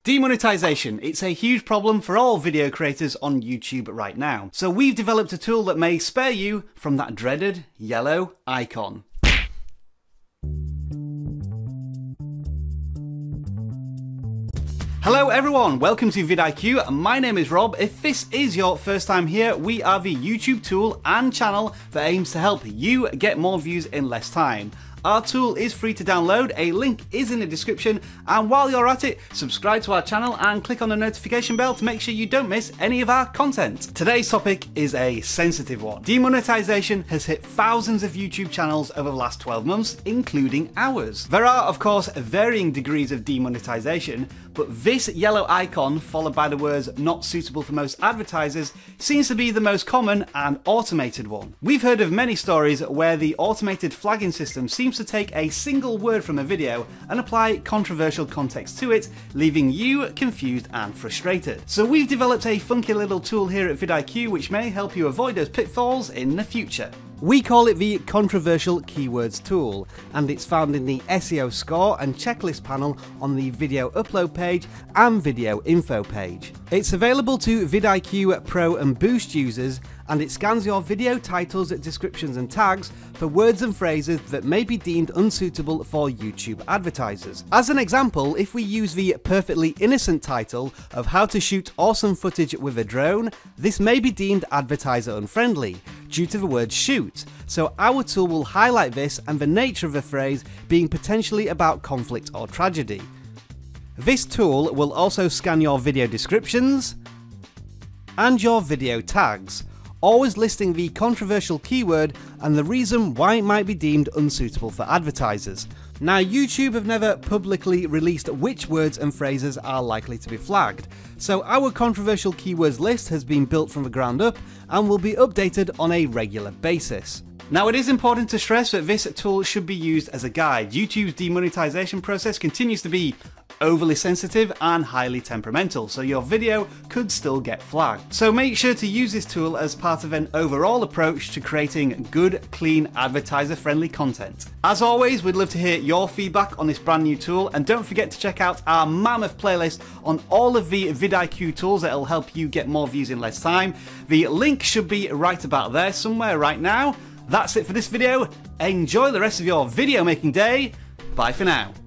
Demonetization. It's a huge problem for all video creators on YouTube right now. So we've developed a tool that may spare you from that dreaded yellow icon. Hello everyone, welcome to vidIQ. My name is Rob. If this is your first time here, we are the YouTube tool and channel that aims to help you get more views in less time. Our tool is free to download, a link is in the description, and while you're at it, subscribe to our channel and click on the notification bell to make sure you don't miss any of our content. Today's topic is a sensitive one. Demonetization has hit thousands of YouTube channels over the last 12 months, including ours. There are, of course, varying degrees of demonetization, but this yellow icon, followed by the words "not suitable for most advertisers," seems to be the most common and automated one. We've heard of many stories where the automated flagging system seems to take a single word from a video and apply controversial context to it, leaving you confused and frustrated. So we've developed a funky little tool here at vidIQ which may help you avoid those pitfalls in the future. We call it the Controversial Keywords tool, and it's found in the SEO score and checklist panel on the video upload page and video info page. It's available to vidIQ Pro and Boost users, and it scans your video titles, descriptions and tags for words and phrases that may be deemed unsuitable for YouTube advertisers. As an example, if we use the perfectly innocent title of "How to shoot awesome footage with a drone," this may be deemed advertiser unfriendly due to the word shoot, so our tool will highlight this and the nature of the phrase being potentially about conflict or tragedy. This tool will also scan your video descriptions and your video tags, always listing the controversial keyword and the reason why it might be deemed unsuitable for advertisers. Now, YouTube have never publicly released which words and phrases are likely to be flagged, so our controversial keywords list has been built from the ground up and will be updated on a regular basis. Now, it is important to stress that this tool should be used as a guide. YouTube's demonetization process continues to be overly sensitive and highly temperamental, so your video could still get flagged. So make sure to use this tool as part of an overall approach to creating good, clean, advertiser-friendly content. As always, we'd love to hear your feedback on this brand new tool, and don't forget to check out our mammoth playlist on all of the vidIQ tools that will help you get more views in less time. The link should be right about there somewhere right now. That's it for this video. Enjoy the rest of your video making day. Bye for now.